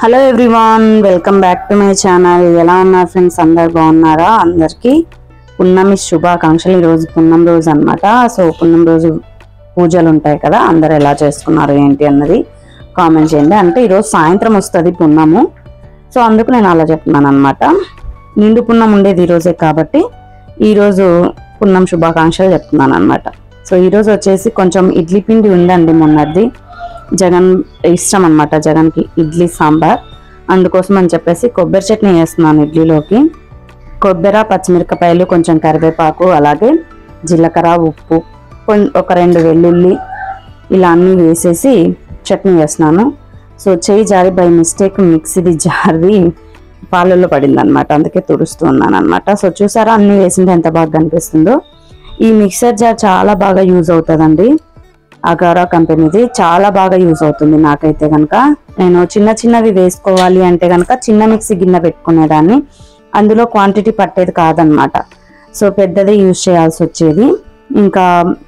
Hello everyone, welcome back to my channel. ఎలా ఉన్నారు friends? అందరు బాగున్నారా? అందరికీ పున్నమి శుభాకాంక్షలు. ఈరోజు పున్నం రోజు అనమాట. సో పున్నం రోజు పూజలు ఉంటాయి కదా, అందరు ఎలా చేసుకున్నారు ఏంటి అన్నది కామెంట్ చేయండి. అంటే ఈరోజు సాయంత్రం వస్తుంది పున్నము, సో అందుకు నేను అలా చెప్తున్నాను అనమాట. నిండు పున్నం ఉండేది ఈరోజే కాబట్టి ఈరోజు పున్నం శుభాకాంక్షలు చెప్తున్నాను అనమాట. సో ఈరోజు వచ్చేసి కొంచెం ఇడ్లీ పిండి ఉందండి, మొన్నది జగన్ ఇష్టం అనమాట. జగన్కి ఇడ్లీ సాంబార్, అందుకోసం అని చెప్పేసి కొబ్బరి చట్నీ వేస్తున్నాను ఇడ్లీలోకి. కొబ్బరి, పచ్చిమిరపకాయలు, కొంచెం కరివేపాకు, అలాగే జీలకర్ర, ఉప్పు, ఒక 2 వెల్లుల్లి ఇలా అన్నీ వేసేసి చట్నీ వేస్తున్నాను. సో చేయి జారి బై మిస్టేక్ మిక్సీది జారి పాలల్లో పడింది అనమాట, అందుకే తుడుస్తూ ఉన్నాను అనమాట. సో చూసారా అన్నీ వేసింటే ఎంత బాగా కనిపిస్తుందో. ఈ మిక్సర్ జార్ చాలా బాగా యూజ్ అవుతుందండి, అగారా కంపెనీది. చాలా బాగా యూజ్ అవుతుంది నాకైతే కనుక. నేను చిన్నవి వేసుకోవాలి అంటే కనుక చిన్న మిక్సీ గిన్నె పెట్టుకునేదాన్ని, అందులో క్వాంటిటీ పట్టేది కాదనమాట. సో పెద్దదే యూజ్ చేయాల్సి వచ్చేది. ఇంకా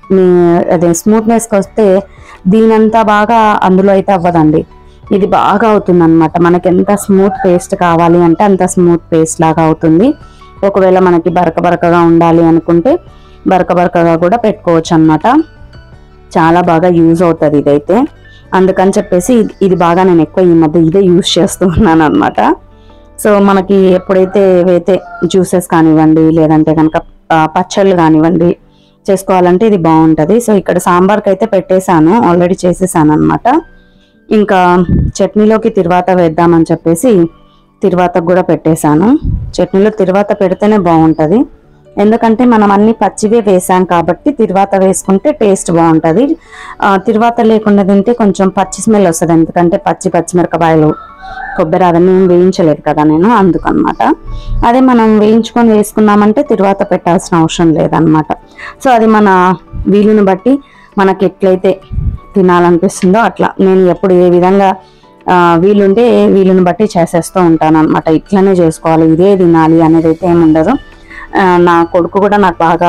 అదే స్మూత్నెస్కి వస్తే దీనంతా బాగా అందులో అయితే అవ్వదండి, ఇది బాగా అవుతుంది అనమాట. మనకి ఎంత స్మూత్ పేస్ట్ కావాలి అంటే అంత స్మూత్ పేస్ట్ లాగా అవుతుంది. ఒకవేళ మనకి బరకగా ఉండాలి అనుకుంటే బరకగా కూడా పెట్టుకోవచ్చు అనమాట. చాలా బాగా యూజ్ అవుతుంది ఇదైతే. అందుకని చెప్పేసి ఇది బాగా నేను ఎక్కువ ఈ మధ్య ఇదే యూజ్ చేస్తూ ఉన్నాను అనమాట. సో మనకి ఎప్పుడైతే ఏవైతే జ్యూసెస్ కానివ్వండి, లేదంటే కనుక పచ్చళ్ళు కానివ్వండి చేసుకోవాలంటే ఇది బాగుంటుంది. సో ఇక్కడ సాంబార్కి అయితే పెట్టేశాను, ఆల్రెడీ చేసేసాను అనమాట. ఇంకా చట్నీలోకి తిరువాత వేద్దామని చెప్పేసి తిరువాతకు కూడా పెట్టేశాను. చట్నీలో తిరువాత పెడితేనే బాగుంటుంది, ఎందుకంటే మనం అన్ని పచ్చివే వేసాం కాబట్టి తిరువాత వేసుకుంటే టేస్ట్ బాగుంటుంది. తిరువాత లేకుండా తింటే కొంచెం పచ్చి స్మెల్ వస్తుంది, ఎందుకంటే పచ్చిమిరపకాయలు, కొబ్బరి అవన్నీ వేయించలేదు కదా నేను, అందుకనమాట. అదే మనం వేయించుకొని వేసుకున్నామంటే తిరువాత పెట్టాల్సిన అవసరం లేదనమాట. సో అది మన వీలుని బట్టి మనకి ఎట్లయితే తినాలనిపిస్తుందో అట్లా నేను ఎప్పుడు ఏ విధంగా వీలుంటే వీలుని బట్టి చేసేస్తూ ఉంటాను అనమాట. ఇట్లనే చేసుకోవాలి, ఇదే తినాలి అనేది అయితే ఏమి ఉండదు. నా కొడుకు కూడా నాకు బాగా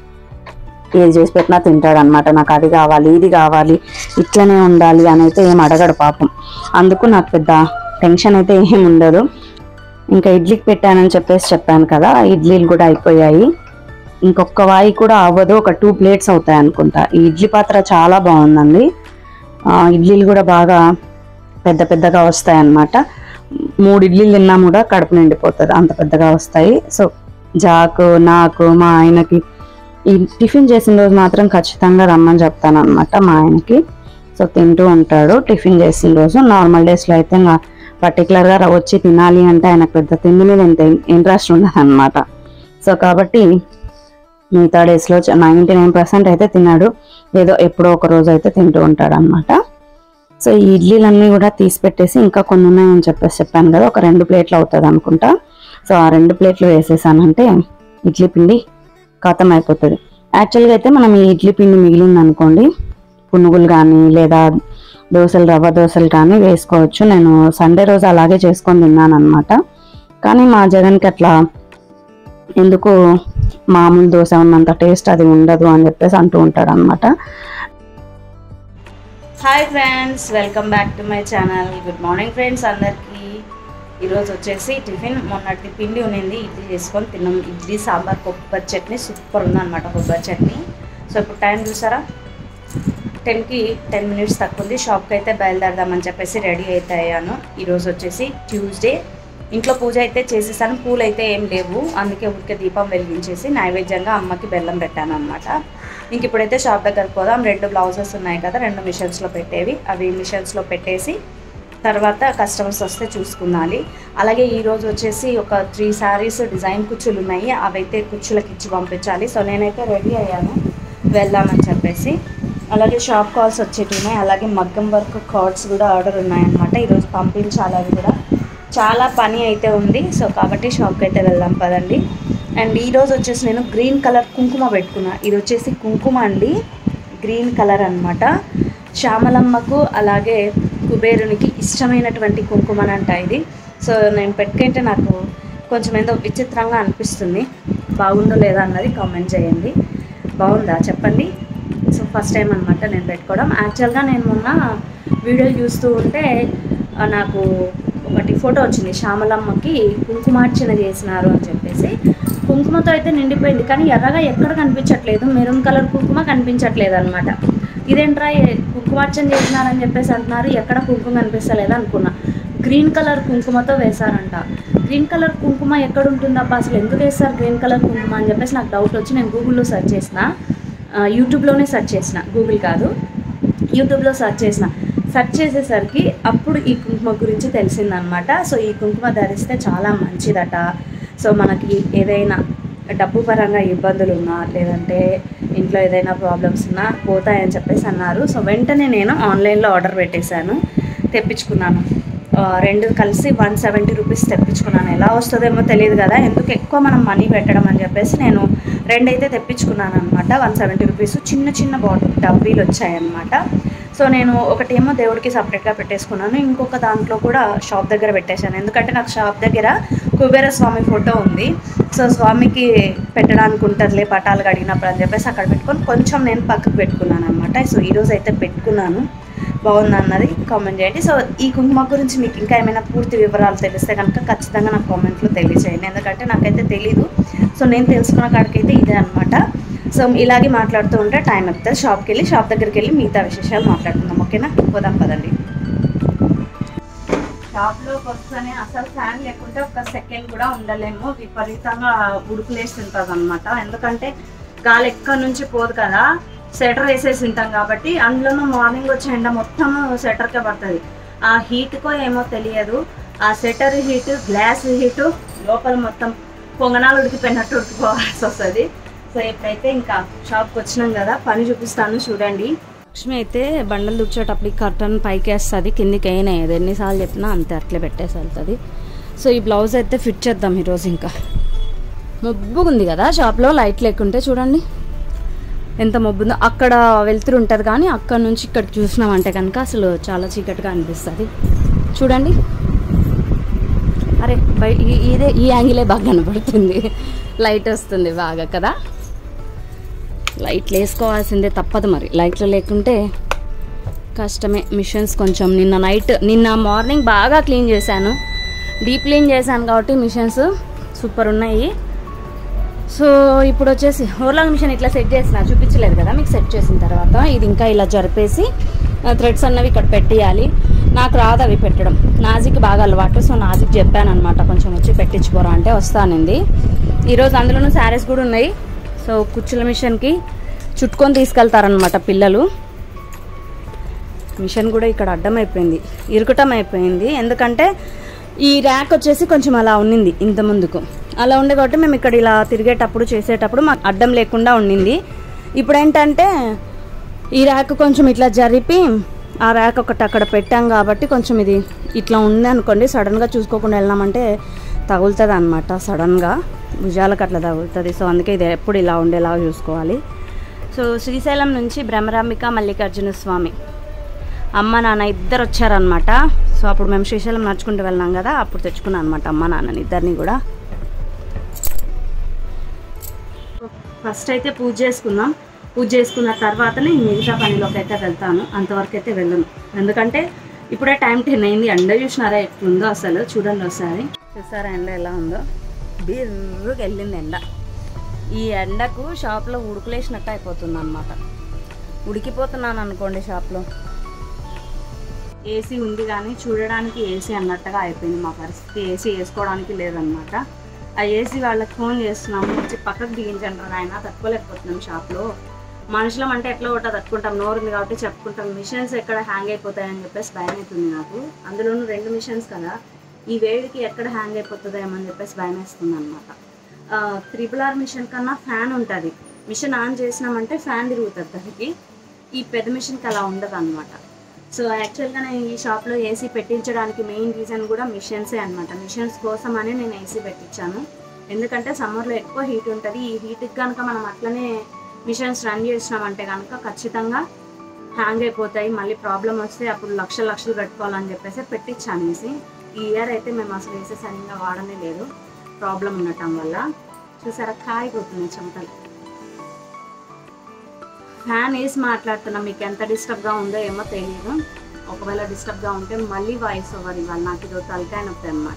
ఏది చేసి పెట్టినా తింటాడు అనమాట. నాకు అది కావాలి, ఇది కావాలి, ఇట్లనే ఉండాలి అని అయితే ఏం అడగడు పాపం. అందుకు నాకు పెద్ద టెన్షన్ అయితే ఏం ఉండదు. ఇంకా ఇడ్లీకి పెట్టానని చెప్పాను కదా, ఇడ్లీలు కూడా అయిపోయాయి. ఇంకొక వాయి కూడా అవ్వదు, ఒక 2 ప్లేట్స్ అవుతాయి అనుకుంటా. ఈ ఇడ్లీ పాత్ర చాలా బాగుందండి. ఇడ్లీలు కూడా బాగా పెద్దగా వస్తాయి అన్నమాట. 3 ఇడ్లీలు తిన్నా కూడా కడుపు నిండిపోతుంది, అంత పెద్దగా వస్తాయి. సో నాకు మా ఆయనకి ఈ టిఫిన్ చేసిన రోజు మాత్రం ఖచ్చితంగా రమ్మని చెప్తాను అనమాట మా ఆయనకి. సో తింటూ ఉంటాడు టిఫిన్ చేసిన రోజు. నార్మల్ డేస్లో అయితే ఇంకా పర్టికులర్గా వచ్చి తినాలి అంటే ఆయనకు పెద్ద తిండి మీద ఎంత ఇంట్రెస్ట్ ఉండదు అనమాట. సో కాబట్టి మిగతా డేస్లో 99% అయితే తిన్నాడు, ఏదో ఎప్పుడో ఒక రోజు అయితే తింటూ ఉంటాడు అనమాట. సో ఈ ఇడ్లీలన్నీ కూడా తీసి పెట్టేసి ఇంకా కొన్ని ఉన్నాయని చెప్పాను కదా, ఒక 2 ప్లేట్లు అవుతుంది అనుకుంటా. సో ఆ 2 ప్లేట్లు వేసేసానంటే ఇడ్లీ పిండి ఖతం అయిపోతుంది. యాక్చువల్గా అయితే మనం ఈ ఇడ్లీ పిండి మిగిలింది అనుకోండి, పునుగులు కానీ లేదా రవ్వ దోశలు కానీ వేసుకోవచ్చు. నేను సండే రోజు అలాగే చేసుకొని తిన్నాను అనమాట. కానీ మా జగన్కి అట్లా ఎందుకు మామూలు దోశ ఉన్నంత టేస్ట్ అది ఉండదు అని చెప్పేసి అంటూ ఉంటాడు అనమాట. Hi friends, welcome back to my channel. Good morning friends అందరికీ. ఈరోజు వచ్చేసి టిఫిన్ మొన్నటి పిండి ఉన్నింది, ఇడ్లీ చేసుకొని తిన్నాం. ఇడ్లీ సాంబార్, కొబ్బరి చట్నీ సూపర్ ఉందన్నమాట, కొబ్బరి చట్నీ. సో ఇప్పుడు టైం చూసారా, 10కి 10 మినిట్స్ తక్కువ ఉంది. షాప్కి అయితే బయలుదేరదామని చెప్పేసి రెడీ అయితే అయ్యాను. ఈరోజు వచ్చేసి ట్యూస్డే. ఇంట్లో పూజ అయితే చేసేసాను, పూలు అయితే ఏం లేవు, అందుకే ఊరికే దీపం వెలిగించేసి నైవేద్యంగా అమ్మకి బెల్లం పెట్టాను అనమాట. ఇంక ఇప్పుడైతే షాప్ దగ్గరకు పోదాం. 2 బ్లౌజెస్ ఉన్నాయి కదా, 2 మిషన్స్లో పెట్టేవి, అవి మిషన్స్లో పెట్టేసి తర్వాత కస్టమర్స్ వస్తే చూసుకున్నాలి. అలాగే ఈరోజు వచ్చేసి ఒక 3 శారీస్ డిజైన్ కుచ్చులు ఉన్నాయి, అవైతే కుచ్చులకి ఇచ్చి పంపించాలి. సో నేనైతే రెడీ అయ్యాను వెళ్దామని చెప్పేసి. అలాగే షాప్ కాల్స్ వచ్చేవి ఉన్నాయి, అలాగే మగ్గం వర్క్ కార్డ్స్ కూడా ఆర్డర్ ఉన్నాయన్నమాట. ఈరోజు పంపించాలి, అవి కూడా చాలా పని అయితే ఉంది. సో కాబట్టి షాప్కి అయితే వెళ్దాం పదండి. అండ్ ఈరోజు వచ్చేసి నేను గ్రీన్ కలర్ కుంకుమ పెట్టుకున్నా. ఇది వచ్చేసి కుంకుమ అండి, గ్రీన్ కలర్ అనమాట. శ్యామలమ్మకు అలాగే కుబేరునికి ఇష్టమైనటువంటి కుంకుమనంట ఇది. సో నేను పెట్టుకుంటే నాకు కొంచెం ఏదో విచిత్రంగా అనిపిస్తుంది. బాగుందో లేదా అన్నది కామెంట్ చేయండి. బాగుందా చెప్పండి. సో ఫస్ట్ టైం అనమాట నేను పెట్టుకోవడం. యాక్చువల్గా నేను మొన్న వీడియో చూస్తూ ఉంటే నాకు ఒకటి ఫోటో వచ్చింది, శ్యామలమ్మకి కుంకుమార్చన చేసినారు అని చెప్పేసి. కుంకుమతో అయితే నిండిపోయింది, కానీ ఎర్రగా ఎక్కడ కనిపించట్లేదు, మెరూన్ కలర్ కుంకుమ కనిపించట్లేదు అనమాట. ఇదేంట్రా కుంకుమార్చన చేసినారని చెప్పేసి అంటున్నారు, ఎక్కడ కుంకుమ కనిపిస్తలేదు అనుకున్నా. గ్రీన్ కలర్ కుంకుమతో వేశారంట. గ్రీన్ కలర్ కుంకుమ ఎక్కడ ఉంటుందబ్బా, అసలు ఎందుకు వేస్తారు గ్రీన్ కలర్ కుంకుమ అని చెప్పేసి నాకు డౌట్ వచ్చి నేను గూగుల్లో సెర్చ్ చేసిన, యూట్యూబ్లోనే సెర్చ్ చేసిన, గూగుల్ కాదు యూట్యూబ్లో సెర్చ్ చేసేసరికి అప్పుడు ఈ కుంకుమ గురించి తెలిసిందనమాట. సో ఈ కుంకుమ ధరిస్తే చాలా మంచిదట. సో మనకి ఏదైనా డబ్బు పరంగా ఇబ్బందులు ఉన్నా, లేదంటే ఇంట్లో ఏదైనా ప్రాబ్లమ్స్ ఉన్నా పోతాయని చెప్పేసి అన్నారు. సో వెంటనే నేను ఆన్లైన్లో ఆర్డర్ పెట్టేశాను, తెప్పించుకున్నాను. 2 కలిసి 170 రూపీస్ తెప్పించుకున్నాను. ఎలా వస్తుందేమో తెలియదు కదా, ఎందుకు ఎక్కువ మనం మనీ పెట్టడం అని చెప్పేసి నేను 2 అయితే తెప్పించుకున్నాను అనమాట. 170 రూపీస్ చిన్న చిన్న బాటిల్ డబ్బీలు వచ్చాయన్నమాట. సో నేను ఒకటేమో దేవుడికి సపరేట్గా పెట్టేసుకున్నాను, ఇంకొక దాంట్లో కూడా షాప్ దగ్గర పెట్టేశాను. ఎందుకంటే నాకు షాప్ దగ్గర కుబేర స్వామి ఫోటో ఉంది. సో స్వామికి పెట్టడానికి ఉంటుందిలే పటాలు కడిగినప్పుడు అని చెప్పేసి అక్కడ పెట్టుకొని కొంచెం నేను పక్కకు పెట్టుకున్నాను అనమాట. సో ఈరోజు అయితే పెట్టుకున్నాను. బాగుంది అన్నది కామెంట్ చేయండి. సో ఈ కుంకుమ గురించి మీకు ఇంకా ఏమైనా పూర్తి వివరాలు తెలిస్తే కనుక ఖచ్చితంగా నాకు కామెంట్లో తెలియజేయండి, ఎందుకంటే నాకైతే తెలీదు. సో నేను తెలుసుకున్న కాడికైతే ఇదే అనమాట. సో ఇలాగే మాట్లాడుతూ ఉంటే టైం అవుతుంది. షాప్ దగ్గరికి వెళ్ళి మిగతా విశేషాలు మాట్లాడుకుందాం. ఓకేనా, పోదాం పదండి. షాప్లోకి వస్తేనే అసలు ఫ్యాన్ లేకుంటే ఒక సెకండ్ కూడా ఉండలేము, విపరీతంగా ఉడుకులేస్తుంటుంది అనమాట. ఎందుకంటే గాలి ఎక్కడి నుంచి పోదు కదా, స్వెటర్ వేసేసి ఉంటాం కాబట్టి. అందులోనూ మార్నింగ్ వచ్చే ఎండ మొత్తం స్వెటర్కే పడుతుంది. ఆ హీట్కో ఏమో తెలియదు, ఆ స్వెటర్ హీటు, గ్లాస్ హీటు, లోపల మొత్తం పొంగనాలు ఉడికిపోయినట్టు ఉడికిపోవాల్సి వస్తుంది. సో ఇప్పుడైతే ఇంకా షాప్కి వచ్చినాం కదా, పని చూపిస్తాను చూడండి. లక్ష్మి అయితే బండలు దుడిచేటప్పుడు ఈ కర్టన్ పైకి వేస్తుంది, కిందికి అయినాయి. ఎన్నిసార్లు చెప్పినా అంతే అట్లే పెట్టేసి వెళ్తుంది. సో ఈ బ్లౌజ్ అయితే ఫిట్ చేద్దాం ఈరోజు. ఇంకా మబ్బుగా ఉంది కదా షాప్లో, లైట్ లేకుంటే చూడండి ఎంత మబ్బుందో. అక్కడ వెళ్తురు ఉంటుంది కానీ అక్కడ నుంచి ఇక్కడ చూసినామంటే కనుక అసలు చాలా చీకటిగా అనిపిస్తుంది. చూడండి, అరే ఇదే ఈ యాంగిలే బాగా కనబడుతుంది, లైట్ వస్తుంది బాగా కదా. లైట్లు వేసుకోవాల్సిందే, తప్పదు మరి, లైట్లు లేకుంటే కష్టమే. మిషన్స్ కొంచెం నిన్న మార్నింగ్ బాగా క్లీన్ చేశాను, డీప్ క్లీన్ చేశాను కాబట్టి మిషన్స్ సూపర్ ఉన్నాయి. సో ఇప్పుడు వచ్చేసి ఓర్లాంగ్ మిషన్ ఇట్లా సెట్ చేసిన, చూపించలేదు కదా మీకు. సెట్ చేసిన తర్వాత ఇది ఇంకా ఇలా జరిపేసి థ్రెడ్స్ అన్నవి ఇక్కడ పెట్టేయాలి. నాకు రాదు అవి పెట్టడం, నాజిక్ బాగా అలవాటు. సో నాజిక్ చెప్పాను అనమాట, కొంచెం వచ్చి పెట్టించుకోరా అంటే వస్తానండి. ఈరోజు అందులోనూ శారీస్ కూడా ఉన్నాయి. సో కుచ్చుల మిషన్కి చుట్టుకొని తీసుకెళ్తారనమాట పిల్లలు. మిషన్ కూడా ఇక్కడ అడ్డం అయిపోయింది, ఇరుకటం అయిపోయింది. ఎందుకంటే ఈ ర్యాక్ వచ్చేసి కొంచెం అలా ఉన్నింది ఇంత ముందుకు, అలా ఉండే కాబట్టి మేము ఇక్కడ ఇలా తిరిగేటప్పుడు చేసేటప్పుడు మాకు అడ్డం లేకుండా ఉండింది. ఇప్పుడు ఏంటంటే ఈ ర్యాక్ కొంచెం ఇట్లా జరిపి ఆ ర్యాక్ ఒకటి అక్కడ పెట్టాం కాబట్టి కొంచెం ఇది ఇట్లా ఉంది అనుకోండి, సడన్గా చూసుకోకుండా వెళ్ళామంటే తగులుతుంది అనమాట. సడన్గా భుజాలకు అట్లా తగులుతుంది. సో అందుకే ఇది ఎప్పుడు ఇలా ఉండేలా చూసుకోవాలి. సో శ్రీశైలం నుంచి బ్రహ్మరాంబిక మల్లికార్జున స్వామి అమ్మ నాన్న ఇద్దరు వచ్చారనమాట. సో అప్పుడు మేము శ్రీశైలం నడుచుకుంటూ వెళ్ళాం కదా, అప్పుడు తెచ్చుకున్నాను అనమాట అమ్మ నాన్నని ఇద్దరిని కూడా. ఫస్ట్ అయితే పూజ చేసుకుందాం, పూజ చేసుకున్న తర్వాతనే మిగతా పనిలోకి అయితే వెళ్తాను. అంతవరకు అయితే వెళ్ళను, ఎందుకంటే ఇప్పుడే టైం 10 అయింది. ఎండ చూసినారా ఎట్లుందో అసలు, చూడండి ఒకసారి. చూసారా ఎండ ఎలా ఉందో, బిర్రుగా వెళ్ళింది ఎండ. ఈ ఎండకు షాప్లో ఉడుకులేసినట్టు అయిపోతుంది అనమాట, ఉడికిపోతున్నాను అనుకోండి షాప్లో. ఏసీ ఉంది కానీ చూడడానికి ఏసీ అన్నట్టుగా అయిపోయింది మా పరిస్థితి. ఏసీ వేసుకోవడానికి లేదనమాట. ఆ ఏసీ వాళ్ళకి ఫోన్ చేస్తున్నాము, వచ్చి పక్కకు దిగించండి ఆయన, తట్టుకోలేకపోతున్నాం షాప్లో. మనుషులం అంటే ఎట్లా ఒకటో తట్టుకుంటాం, నోరుంది కాబట్టి చెప్పుకుంటాం. మిషన్స్ ఎక్కడ హ్యాంగ్ అయిపోతాయని చెప్పేసి భయం అవుతుంది నాకు. అందులోనూ 2 మిషన్స్ కదా, ఈ వేడికి ఎక్కడ హ్యాంగ్ అయిపోతుందేమని చెప్పేసి భయం వేస్తుంది అనమాట. 3R మిషన్ కన్నా ఫ్యాన్ ఉంటుంది, మిషన్ ఆన్ చేసినామంటే ఫ్యాన్ తిరుగుతుంది దానికి. ఈ పెద్ద మిషన్కి అలా ఉండదు అనమాట. సో యాక్చువల్గా నేను ఈ షాప్లో ఏసీ పెట్టించడానికి మెయిన్ రీజన్ కూడా మిషన్సే అనమాట. మిషన్స్ కోసమని నేను ఏసీ పెట్టించాను, ఎందుకంటే సమ్మర్లో ఎక్కువ హీట్ ఉంటుంది. ఈ హీట్కి కనుక మనం అట్లనే మిషన్స్ రన్ చేసినామంటే కనుక ఖచ్చితంగా హ్యాంగ్ అయిపోతాయి, మళ్ళీ ప్రాబ్లం వస్తే అప్పుడు లక్షలు పెట్టుకోవాలని చెప్పేసి పెట్టించాను ఏసీ. ఈ ఇయర్ అయితే మేము అసలు ఏసీ సరిగ్గా వాడనే లేదు, ప్రాబ్లం ఉండటం వల్ల. చూసారా కాయిపోతుంది చెమటలు. ఫ్యాన్ వేసి మాట్లాడుతున్నా, మీకు ఎంత డిస్టర్బ్గా ఉందో ఏమో తెలియదు. ఒకవేళ డిస్టర్బ్గా ఉంటే మళ్ళీ వాయిస్ ఓవర్ ఇవ్వాలి. నాకు ఇది తలకాయ నొప్పి అనమాట.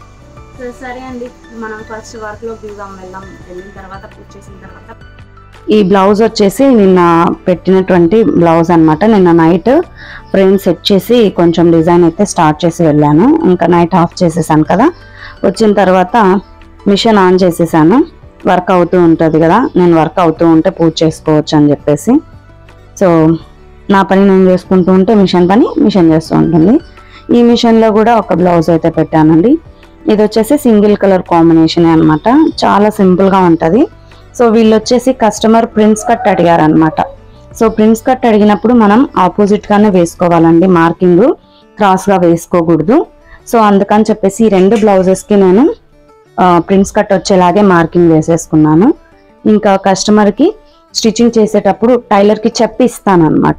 సరే అండి, మనం ఫస్ట్ వర్క్లో వెళ్ళిన తర్వాత పూజ చేసిన తర్వాత ఈ బ్లౌజ్ వచ్చేసి నిన్న పెట్టినటువంటి బ్లౌజ్ అనమాట. నిన్న నైట్ ఫ్రేమ్ సెట్ చేసి కొంచెం డిజైన్ అయితే స్టార్ట్ చేసి వెళ్ళాను. ఇంకా నైట్ ఆఫ్ చేసేసాను కదా. వచ్చిన తర్వాత మిషన్ ఆన్ చేసేసాను. వర్క్ అవుతూ ఉంటుంది కదా, నేను వర్క్ అవుతూ ఉంటే పూజ చేసుకోవచ్చు అని చెప్పేసి. సో నా పని నేను చేసుకుంటూ ఉంటే మిషన్ పని మిషన్ చేస్తూ ఉంటుంది. ఈ మిషన్లో కూడా ఒక బ్లౌజ్ అయితే పెట్టానండి. ఇది వచ్చేసి సింగిల్ కలర్ కాంబినేషన్ అనమాట. చాలా సింపుల్గా ఉంటుంది. సో వీళ్ళు వచ్చేసి కస్టమర్ ప్రిన్స్ కట్ అడిగారనమాట. సో ప్రిన్స్ కట్ అడిగినప్పుడు మనం ఆపోజిట్గానే వేసుకోవాలండి, మార్కింగ్ క్రాస్గా వేసుకోకూడదు. సో అందుకని చెప్పేసి ఈ 2 బ్లౌజెస్కి నేను ప్రిన్స్ కట్ వచ్చేలాగే మార్కింగ్ వేసేసుకున్నాను. ఇంకా కస్టమర్కి స్టిచ్చింగ్ చేసేటప్పుడు టైలర్కి చెప్పి ఇస్తానన్నమాట.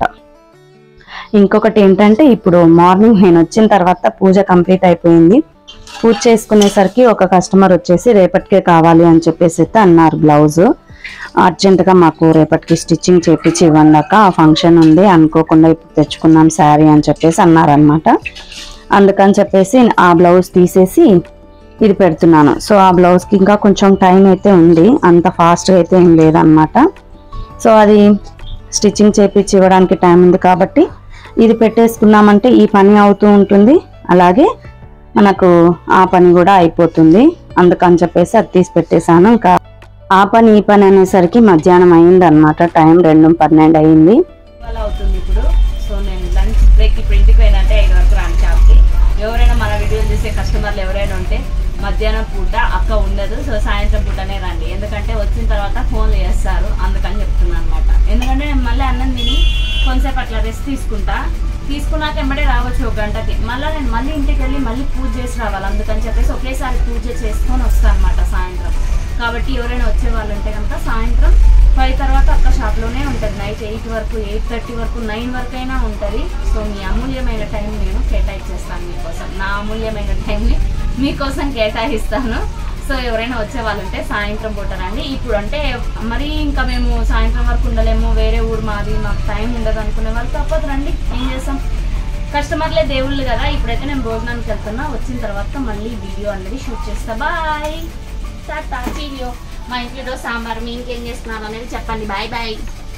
ఇంకొకటి ఏంటంటే, ఇప్పుడు మార్నింగ్ నేను వచ్చిన తర్వాత పూజ కంప్లీట్ అయిపోయింది. పూజ చేసుకునేసరికి ఒక కస్టమర్ వచ్చేసి రేపటికే కావాలి అని చెప్పేసి అయితే అన్నారు. బ్లౌజ్ అర్జెంటుగా మాకు రేపటికి స్టిచ్చింగ్ చేపించి ఇవ్వండాక ఆ ఫంక్షన్ ఉంది, అనుకోకుండా ఇప్పుడు తెచ్చుకున్నాం శారీ అని చెప్పేసి అన్నారనమాట. అందుకని చెప్పేసి ఆ బ్లౌజ్ తీసేసి ఇది పెడుతున్నాను. సో ఆ బ్లౌజ్కి ఇంకా కొంచెం టైం అయితే ఉంది, అంత ఫాస్ట్గా అయితే ఏం లేదన్నమాట. సో అది స్టిచ్చింగ్ చేపించి ఇవ్వడానికి టైం ఉంది కాబట్టి ఇది పెట్టేసుకున్నామంటే ఈ పని అవుతూ ఉంటుంది, అలాగే మనకు ఆ పని కూడా అయిపోతుంది. అందుకని చెప్పేసి అది తీసి పెట్టేశాను. ఇంకా ఆ పని ఈ పని అనేసరికి మధ్యాహ్నం అయింది అనమాట. టైం 2:12 అయింది అవుతుంది ఇప్పుడు. సో నేను లంచ్ బ్రేక్ ఇప్పుడు ఇంటికి పోయినంటే 5 వరకు రాను షాప్కి. ఎవరైనా మన వీడియోలు చూసే కస్టమర్లు ఎవరైనా ఉంటే మధ్యాహ్నం పూట అక్క ఉండదు, సో సాయంత్రం పూటనే రండి. ఎందుకంటే వచ్చిన తర్వాత ఫోన్లు చేస్తారు, అందుకని చెప్తున్నాను అనమాట. ఎందుకంటే నేను మళ్ళీ అన్నం తిని కొంతసేపు అట్లా రెస్ట్ తీసుకున్నాక వెంబడే రావచ్చు 1 గంటకి. నేను మళ్ళీ ఇంటికి వెళ్ళి మళ్ళీ పూజ చేసి రావాలి. అందుకని చెప్పేసి ఒకేసారి పూజ చేసుకొని వస్తాను అనమాట సాయంత్రం. కాబట్టి ఎవరైనా వచ్చే వాళ్ళు ఉంటే కనుక సాయంత్రం 5 తర్వాత అక్క షాప్లోనే ఉంటుంది. నైట్ 8 వరకు, 8:30 వరకు, 9 వరకు అయినా ఉంటుంది. సో మీ అమూల్యమైన టైం నేను కేటాయించేస్తాను మీకోసం. నా అమూల్యమైన టైంని మీకోసం కేటాయిస్తాను. సో ఎవరైనా వచ్చే వాళ్ళు ఉంటే సాయంత్రం పూట రండి. ఇప్పుడు అంటే మరీ ఇంకా మేము సాయంత్రం వరకు ఉండలేము, వేరే ఊరు మాది, మాకు టైం ఉండదు అనుకునే వాళ్ళు తప్పదు రండి. ఏం చేస్తాం, కస్టమర్లే దేవుళ్ళు కదా. ఇప్పుడైతే నేను భోజనానికి వెళ్తున్నా, వచ్చిన తర్వాత మళ్ళీ వీడియో అనేది షూట్ చేస్తా. బాయ్ టాటా వీడియో. మా ఇంట్లో సాంబార్, మీ ఇంకేం చేస్తున్నారు అనేది చెప్పండి. Bye bye.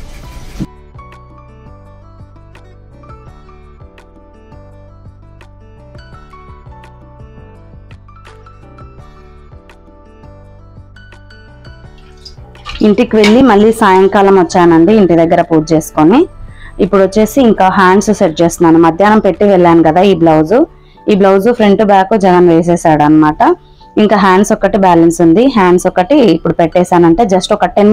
ఇంటికి వెళ్ళి మళ్ళీ సాయంకాలం వచ్చానండి, ఇంటి దగ్గర పూజ చేసుకొని. ఇప్పుడు వచ్చేసి ఇంకా హ్యాండ్స్ సెట్ చేస్తున్నాను. మధ్యాహ్నం పెట్టి వెళ్ళాను కదా ఈ బ్లౌజ్ ఫ్రంట్ బ్యాక్ జగన్ వేసేసాడు అనమాట. ఇంకా హ్యాండ్స్ ఒకటి బ్యాలెన్స్ ఉంది. హ్యాండ్స్ ఒకటి ఇప్పుడు పెట్టేశానంటే జస్ట్ ఒక 10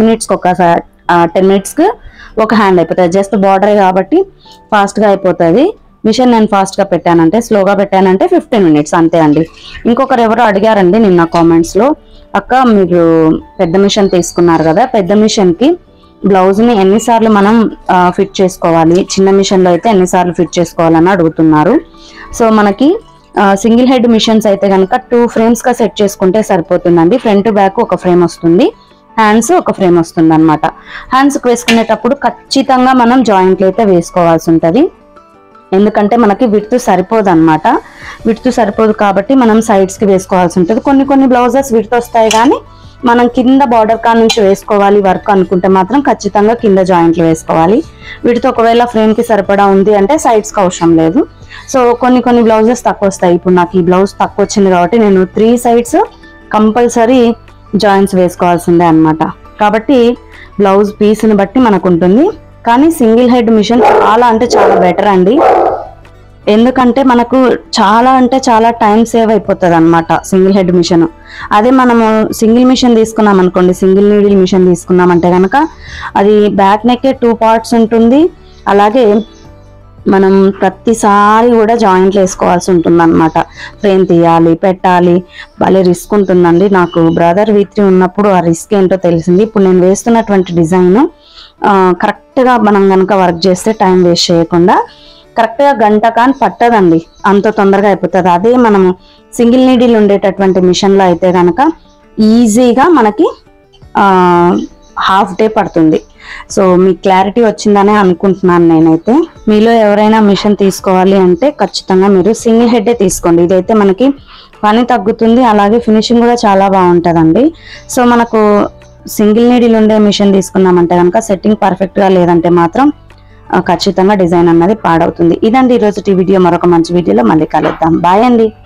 మినిట్స్కి ఒక హ్యాండ్ అయిపోతుంది. జస్ట్ బార్డరే కాబట్టి ఫాస్ట్గా అయిపోతుంది. మిషన్ నేను ఫాస్ట్గా పెట్టానంటే, స్లోగా పెట్టానంటే 15 మినిట్స్ అంతే అండి. ఇంకొకరు ఎవరో అడిగారండి నిన్న కామెంట్స్లో, అక్క మీరు పెద్ద మిషన్ తీసుకున్నారు కదా, పెద్ద మిషన్కి బ్లౌజ్ని ఎన్నిసార్లు మనం ఫిట్ చేసుకోవాలి, చిన్న మిషన్లో అయితే ఎన్నిసార్లు ఫిట్ చేసుకోవాలని అడుగుతున్నారు. సో మనకి సింగిల్ హెడ్ మిషన్స్ అయితే కనుక 2 ఫ్రేమ్స్గా సెట్ చేసుకుంటే సరిపోతుందండి. ఫ్రంట్ బ్యాక్ ఒక ఫ్రేమ్ వస్తుంది, హ్యాండ్స్ ఒక ఫ్రేమ్ వస్తుంది అనమాట. హ్యాండ్స్కి వేసుకునేటప్పుడు ఖచ్చితంగా మనం జాయింట్లు అయితే వేసుకోవాల్సి ఉంటుంది. ఎందుకంటే మనకి విడ్త్ సరిపోదు అనమాట. విడ్త్ సరిపోదు కాబట్టి మనం సైడ్స్కి వేసుకోవాల్సి ఉంటుంది. కొన్ని బ్లౌజెస్ విడ్త్ వస్తాయి, కానీ మనం కింద బార్డర్ కా నుంచి వేసుకోవాలి వర్క్ అనుకుంటే మాత్రం ఖచ్చితంగా కింద జాయింట్లు వేసుకోవాలి. విడ్త్ ఒకవేళ ఫ్రేమ్కి సరిపడా ఉంది అంటే సైడ్స్కి అవసరం లేదు. సో కొన్ని బ్లౌజెస్ తక్కువ వస్తాయి. ఇప్పుడు నాకు ఈ బ్లౌజ్ తక్కువ వచ్చింది కాబట్టి నేను 3 సైడ్స్ కంపల్సరీ జాయింట్స్ వేసుకోవాల్సిందే అనమాట. కాబట్టి బ్లౌజ్ పీస్ని బట్టి మనకు ఉంటుంది. కానీ సింగిల్ హెడ్ మిషన్ చాలా అంటే చాలా బెటర్ అండి. ఎందుకంటే మనకు చాలా టైం సేవ్ అయిపోతుంది అనమాట సింగిల్ హెడ్ మిషన్. అదే మనము సింగిల్ మిషన్ తీసుకున్నాం అనుకోండి, సింగిల్ నీడిల్ మిషన్ తీసుకున్నామంటే కనుక అది బ్యాక్ నెక్కే 2 పార్ట్స్ ఉంటుంది. అలాగే మనం ప్రతిసారి కూడా జాయింట్లు వేసుకోవాల్సి ఉంటుంది అనమాట. ఫ్రేమ్ తీయాలి, పెట్టాలి, భలే రిస్క్ ఉంటుందండి. నాకు బ్రదర్ V3 ఉన్నప్పుడు ఆ రిస్క్ ఏంటో తెలిసింది. ఇప్పుడు నేను వేస్తున్నటువంటి డిజైన్ కరెక్ట్గా మనం కనుక వర్క్ చేస్తే టైం వేస్ట్ చేయకుండా కరెక్ట్గా గంట కానీ పట్టదండి, అంత తొందరగా అయిపోతుంది. అదే మనము సింగిల్ నీడిల్ ఉండేటటువంటి మిషన్లో అయితే కనుక ఈజీగా మనకి హాఫ్ డే పడుతుంది. సో మీకు క్లారిటీ వచ్చిందనే అనుకుంటున్నాను నేనైతే. మీలో ఎవరైనా మిషన్ తీసుకోవాలి అంటే ఖచ్చితంగా మీరు సింగిల్ హెడ్డే తీసుకోండి. ఇదైతే మనకి పని తగ్గుతుంది, అలాగే ఫినిషింగ్ కూడా చాలా బాగుంటుందండి. సో మనకు సింగిల్ నీడిల్ ఉండే మిషన్ తీసుకున్నామంటే కనుక సెట్టింగ్ పర్ఫెక్ట్గా లేదంటే మాత్రం ఖచ్చితంగా డిజైన్ అన్నది పాడవుతుంది. ఇదండి ఈరోజు వీడియో. మరొక మంచి వీడియోలో మళ్ళీ కలుద్దాం. బాయ్ అండి.